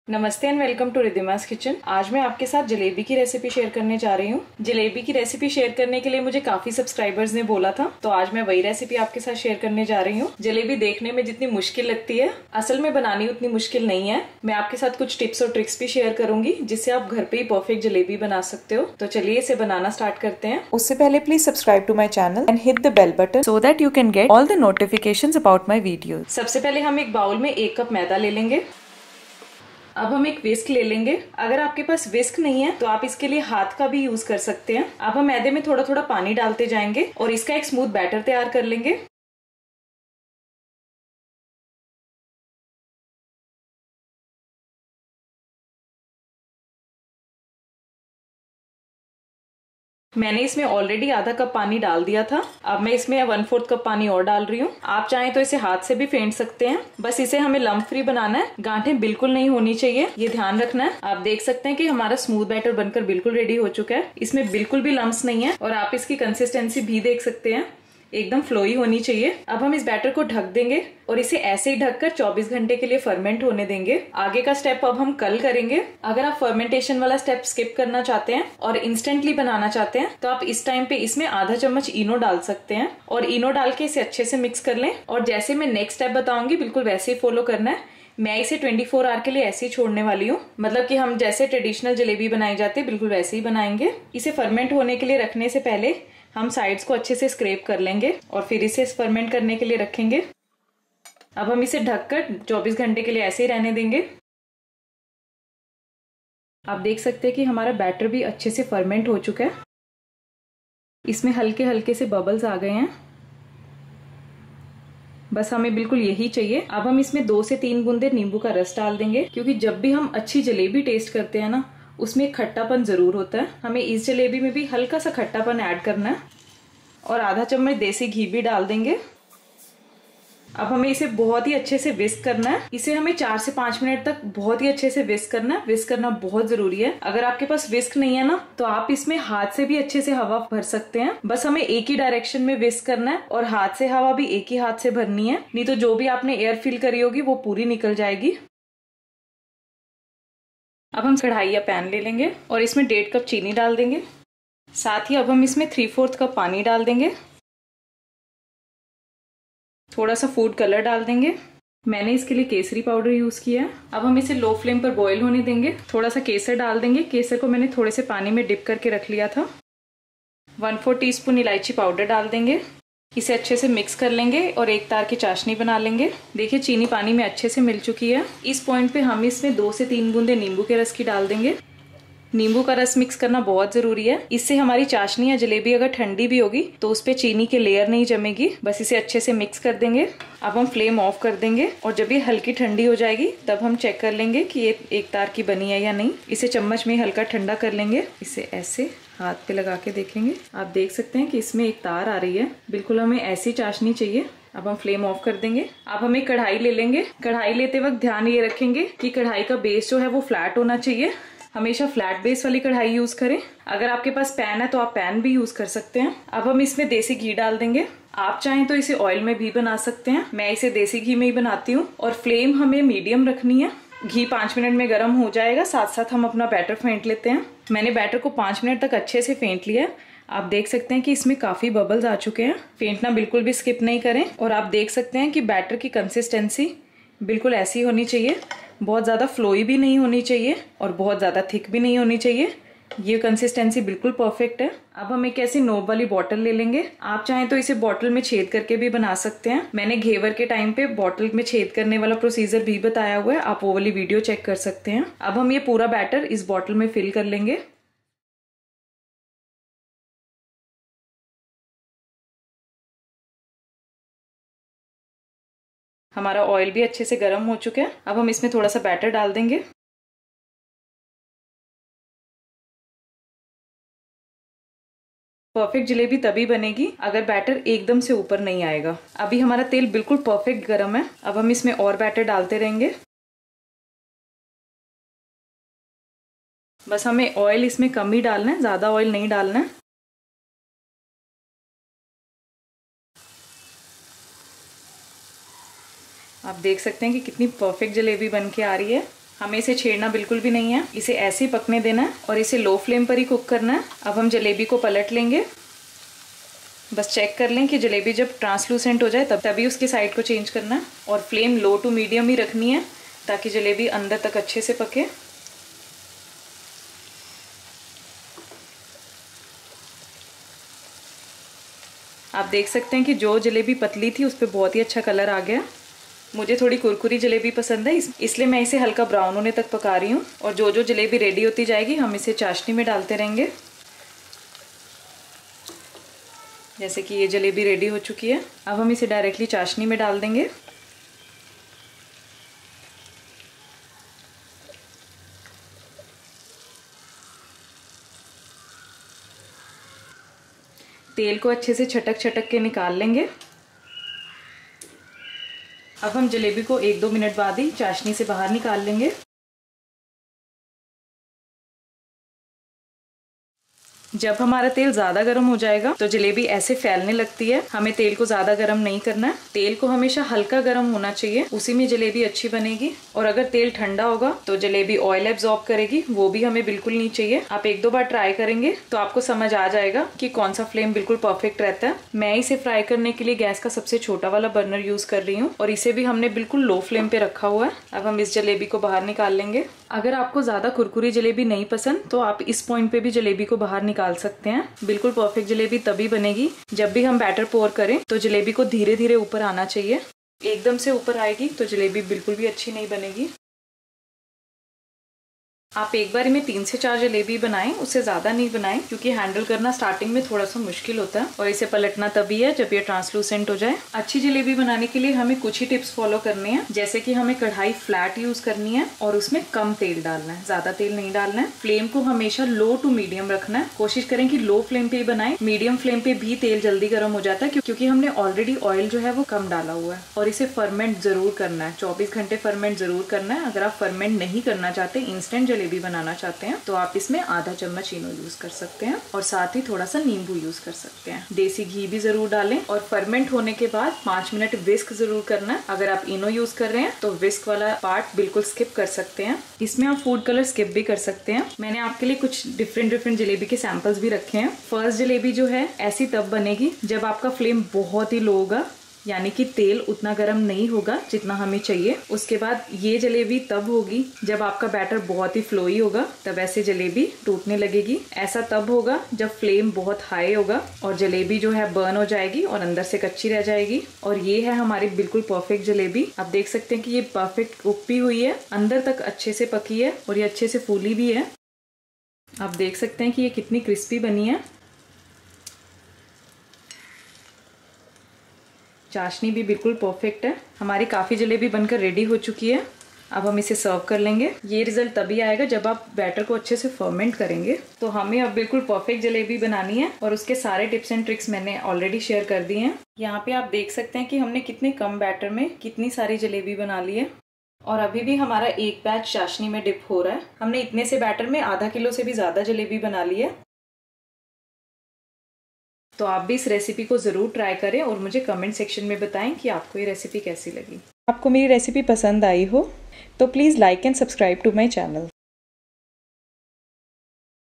नमस्ते and welcome to Riddhima's kitchen. आज मैं आपके साथ जलेबी की रेसिपी शेयर करने जा रही हूँ। जलेबी की रेसिपी शेयर करने के लिए मुझे काफी सब्सक्राइबर्स ने बोला था, तो आज मैं वही रेसिपी आपके साथ शेयर करने जा रही हूँ। जलेबी देखने में जितनी मुश्किल लगती है, असल में बनानी उतनी मुश्किल नहीं है। मैं आपके साथ कुछ टिप्स और ट्रिक्स भी शेयर करूंगी जिससे आप घर पे ही परफेक्ट जलेबी बना सकते हो। तो चलिए इसे बनाना स्टार्ट करते हैं। उससे पहले please subscribe to my channel and hit the bell button so that you can get all the notifications about my video. सबसे पहले हम एक बाउल में 1 कप मैदा ले लेंगे। अब हम एक विस्क ले लेंगे। अगर आपके पास विस्क नहीं है तो आप इसके लिए हाथ का भी यूज कर सकते हैं। अब हम मैदे में थोड़ा थोड़ा पानी डालते जाएंगे और इसका एक स्मूथ बैटर तैयार कर लेंगे। मैंने इसमें ऑलरेडी आधा कप पानी डाल दिया था। अब मैं इसमें 1/4 कप पानी और डाल रही हूँ। आप चाहें तो इसे हाथ से भी फेंट सकते हैं। बस इसे हमें लम्प फ्री बनाना है, गांठें बिल्कुल नहीं होनी चाहिए, ये ध्यान रखना है। आप देख सकते हैं कि हमारा स्मूथ बैटर बनकर बिल्कुल रेडी हो चुका है। इसमें बिल्कुल भी लम्प्स नहीं है और आप इसकी कंसिस्टेंसी भी देख सकते हैं, एकदम फ्लोई होनी चाहिए। अब हम इस बैटर को ढक देंगे और इसे ऐसे ही ढककर 24 घंटे के लिए फर्मेंट होने देंगे। आगे का स्टेप अब हम कल करेंगे। अगर आप फर्मेंटेशन वाला स्टेप स्किप करना चाहते हैं और इंस्टेंटली बनाना चाहते हैं तो आप इस टाइम पे इसमें आधा चम्मच इनो डाल सकते हैं और इनो डाल के इसे अच्छे से मिक्स कर लें। और जैसे मैं नेक्स्ट स्टेप बताऊंगी बिल्कुल वैसे ही फॉलो करना है। मैं इसे 24 आवर के लिए ऐसे ही छोड़ने वाली हूँ, मतलब कि हम जैसे ट्रेडिशनल जलेबी बनाई जाती है बिल्कुल वैसे ही बनाएंगे। इसे फर्मेंट होने के लिए रखने से पहले हम साइड्स को अच्छे से स्क्रैप कर लेंगे और फिर इसे फर्मेंट करने के लिए रखेंगे। अब हम इसे ढककर 24 घंटे के लिए ऐसे ही रहने देंगे। आप देख सकते हैं कि हमारा बैटर भी अच्छे से फर्मेंट हो चुका है। इसमें हल्के हल्के से बबल्स आ गए हैं, बस हमें बिल्कुल यही चाहिए। अब हम इसमें 2 से 3 बूंदे नींबू का रस डाल देंगे, क्योंकि जब भी हम अच्छी जलेबी टेस्ट करते हैं ना उसमें खट्टापन जरूर होता है। हमें इस जलेबी में भी हल्का सा खट्टापन ऐड करना है। और आधा चम्मच देसी घी भी डाल देंगे। अब हमें इसे बहुत ही अच्छे से विस्क करना है। इसे हमें 4 से 5 मिनट तक बहुत ही अच्छे से विस्क करना है। विस्क करना बहुत जरूरी है। अगर आपके पास विस्क नहीं है ना तो आप इसमें हाथ से भी अच्छे से हवा भर सकते हैं। बस हमें एक ही डायरेक्शन में विस्क करना है और हाथ से हवा भी एक ही हाथ से भरनी है, नहीं तो जो भी आपने एयर फिल करी होगी वो पूरी निकल जाएगी। अब हम कढ़ाई या पैन ले लेंगे और इसमें 1.5 कप चीनी डाल देंगे। साथ ही अब हम इसमें 3/4 कप पानी डाल देंगे। थोड़ा सा फूड कलर डाल देंगे। मैंने इसके लिए केसरी पाउडर यूज किया है। अब हम इसे लो फ्लेम पर बॉईल होने देंगे। थोड़ा सा केसर डाल देंगे। केसर को मैंने थोड़े से पानी में डिप करके रख लिया था। 1/4 टीस्पून इलायची पाउडर डाल देंगे। इसे अच्छे से मिक्स कर लेंगे और एक तार की चाशनी बना लेंगे। देखिए चीनी पानी में अच्छे से मिल चुकी है। इस पॉइंट पे हम इसमें 2 से 3 बूंदे नींबू के रस की डाल देंगे। नींबू का रस मिक्स करना बहुत जरूरी है। इससे हमारी चाशनी या जलेबी अगर ठंडी भी होगी तो उस पे चीनी की लेयर नहीं जमेगी। बस इसे अच्छे से मिक्स कर देंगे। अब हम फ्लेम ऑफ कर देंगे और जब ये हल्की ठंडी हो जाएगी तब हम चेक कर लेंगे कि ये एक तार की बनी है या नहीं। इसे चम्मच में हल्का ठंडा कर लेंगे। इसे ऐसे हाथ पे लगा के देखेंगे। आप देख सकते हैं कि इसमें एक तार आ रही है। बिल्कुल हमें ऐसी चाशनी चाहिए। अब हम फ्लेम ऑफ कर देंगे। अब हम एक कढ़ाई ले लेंगे। कढ़ाई लेते वक्त ध्यान ये रखेंगे कि कढ़ाई का बेस जो है वो फ्लैट होना चाहिए। हमेशा फ्लैट बेस वाली कढ़ाई यूज करें। अगर आपके पास पैन है तो आप पैन भी यूज कर सकते हैं। अब हम इसमें देसी घी डाल देंगे। आप चाहें तो इसे ऑयल में भी बना सकते हैं। मैं इसे देसी घी में ही बनाती हूँ। और फ्लेम हमें मीडियम रखनी है। घी 5 मिनट में गर्म हो जाएगा। साथ साथ हम अपना बैटर फेंट लेते हैं। मैंने बैटर को 5 मिनट तक अच्छे से फेंट लिया। आप देख सकते हैं कि इसमें काफी बबल्स आ चुके हैं। फेंटना बिल्कुल भी स्किप नहीं करें। और आप देख सकते हैं कि बैटर की कंसिस्टेंसी बिल्कुल ऐसी होनी चाहिए। बहुत ज्यादा फ्लोई भी नहीं होनी चाहिए और बहुत ज्यादा थिक भी नहीं होनी चाहिए। ये कंसिस्टेंसी बिल्कुल परफेक्ट है। अब हम एक ऐसी नोब वाली बॉटल ले लेंगे। आप चाहें तो इसे बॉटल में छेद करके भी बना सकते हैं। मैंने घेवर के टाइम पे बॉटल में छेद करने वाला प्रोसीजर भी बताया हुआ है, आप वो वाली वीडियो चेक कर सकते हैं। अब हम ये पूरा बैटर इस बॉटल में फिल कर लेंगे। हमारा ऑयल भी अच्छे से गर्म हो चुका है। अब हम इसमें थोड़ा सा बैटर डाल देंगे। परफेक्ट जलेबी तभी बनेगी अगर बैटर एकदम से ऊपर नहीं आएगा। अभी हमारा तेल बिल्कुल परफेक्ट गर्म है। अब हम इसमें और बैटर डालते रहेंगे। बस हमें ऑयल इसमें कम ही डालना है, ज्यादा ऑयल नहीं डालना है। आप देख सकते हैं कि कितनी परफेक्ट जलेबी बन के आ रही है। हमें इसे छेड़ना बिल्कुल भी नहीं है, इसे ऐसे ही पकने देना है और इसे लो फ्लेम पर ही कुक करना है। अब हम जलेबी को पलट लेंगे। बस चेक कर लें कि जलेबी जब ट्रांसलूसेंट हो जाए तभी उसकी साइड को चेंज करना है और फ्लेम लो टू मीडियम ही रखनी है ताकि जलेबी अंदर तक अच्छे से पके। आप देख सकते हैं कि जो जलेबी पतली थी उस पर बहुत ही अच्छा कलर आ गया। मुझे थोड़ी कुरकुरी जलेबी पसंद है, इसलिए मैं इसे हल्का ब्राउन होने तक पका रही हूँ। और जो जो जलेबी रेडी होती जाएगी हम इसे चाशनी में डालते रहेंगे। जैसे कि ये जलेबी रेडी हो चुकी है, अब हम इसे डायरेक्टली चाशनी में डाल देंगे। तेल को अच्छे से छटक छटक के निकाल लेंगे। अब हम जलेबी को 1-2 मिनट बाद ही चाशनी से बाहर निकाल लेंगे। जब हमारा तेल ज़्यादा गर्म हो जाएगा तो जलेबी ऐसे फैलने लगती है। हमें तेल को ज़्यादा गर्म नहीं करना है, तेल को हमेशा हल्का गर्म होना चाहिए, उसी में जलेबी अच्छी बनेगी। और अगर तेल ठंडा होगा तो जलेबी ऑयल एब्जॉर्ब करेगी, वो भी हमें बिल्कुल नहीं चाहिए। आप 1-2 बार ट्राई करेंगे तो आपको समझ आ जाएगा कि कौन सा फ्लेम बिल्कुल परफेक्ट रहता है। मैं इसे फ्राई करने के लिए गैस का सबसे छोटा वाला बर्नर यूज कर रही हूँ और इसे भी हमने बिल्कुल लो फ्लेम पे रखा हुआ है। अब हम इस जलेबी को बाहर निकाल लेंगे। अगर आपको ज्यादा कुरकुरी जलेबी नहीं पसंद तो आप इस पॉइंट पे भी जलेबी को बाहर निकाल सकते हैं। बिल्कुल परफेक्ट जलेबी तभी बनेगी जब भी हम बैटर पोर करें तो जलेबी को धीरे धीरे ऊपर आना चाहिए। एकदम से ऊपर आएगी तो जलेबी बिल्कुल भी अच्छी नहीं बनेगी। आप एक बार में 3 से 4 जलेबी बनाएं, उससे ज्यादा नहीं बनाएं क्योंकि हैंडल करना स्टार्टिंग में थोड़ा सा मुश्किल होता है और इसे पलटना तभी है जब ये ट्रांसलूसेंट हो जाए। अच्छी जलेबी बनाने के लिए हमें कुछ ही टिप्स फॉलो करने हैं, जैसे कि हमें कढ़ाई फ्लैट यूज करनी है और उसमें कम तेल डालना है, ज्यादा तेल नहीं डालना है। फ्लेम को हमेशा लो टू मीडियम रखना है। कोशिश करें कि लो फ्लेम पे ही बनाएं, मीडियम फ्लेम पे भी तेल जल्दी गर्म हो जाता है क्योंकि हमने ऑलरेडी ऑयल जो है वो कम डाला हुआ है। और इसे फर्मेंट जरूर करना है, 24 घंटे फर्मेंट जरूर करना है। अगर आप फर्मेंट नहीं करना चाहते, इंस्टेंट जलेबी बनाना चाहते हैं तो आप इसमें आधा चम्मच इनो यूज कर सकते हैं और साथ ही थोड़ा सा नींबू यूज कर सकते हैं। देसी घी भी जरूर डालें और फर्मेंट होने के बाद 5 मिनट विस्क जरूर करना है। अगर आप इनो यूज कर रहे हैं तो विस्क वाला पार्ट बिल्कुल स्किप कर सकते हैं। इसमें आप फूड कलर स्किप भी कर सकते हैं। मैंने आपके लिए कुछ डिफरेंट जलेबी के सैंपल्स भी रखे हैं। फर्स्ट जलेबी जो है ऐसी तब बनेगी जब आपका फ्लेम बहुत ही लो होगा, यानी कि तेल उतना गर्म नहीं होगा जितना हमें चाहिए। उसके बाद ये जलेबी तब होगी जब आपका बैटर बहुत ही फ्लोई होगा, तब ऐसे जलेबी टूटने लगेगी। ऐसा तब होगा जब फ्लेम बहुत हाई होगा और जलेबी जो है बर्न हो जाएगी और अंदर से कच्ची रह जाएगी। और ये है हमारी बिल्कुल परफेक्ट जलेबी। आप देख सकते हैं कि ये परफेक्ट कुक भी हुई है, अंदर तक अच्छे से पकी है और ये अच्छे से फूली भी है। आप देख सकते हैं कि ये कितनी क्रिस्पी बनी है। चाशनी भी बिल्कुल परफेक्ट है। हमारी काफ़ी जलेबी बनकर रेडी हो चुकी है। अब हम इसे सर्व कर लेंगे। ये रिजल्ट तभी आएगा जब आप बैटर को अच्छे से फर्मेंट करेंगे। तो हमें अब बिल्कुल परफेक्ट जलेबी बनानी है और उसके सारे टिप्स एंड ट्रिक्स मैंने ऑलरेडी शेयर कर दिए हैं। यहाँ पे आप देख सकते हैं कि हमने कितने कम बैटर में कितनी सारी जलेबी बना ली है और अभी भी हमारा एक बैच चाशनी में डिप हो रहा है। हमने इतने से बैटर में आधा किलो से भी ज्यादा जलेबी बना ली है। तो आप भी इस रेसिपी को ज़रूर ट्राई करें और मुझे कमेंट सेक्शन में बताएं कि आपको ये रेसिपी कैसी लगी। आपको मेरी रेसिपी पसंद आई हो तो please like and subscribe to my channel.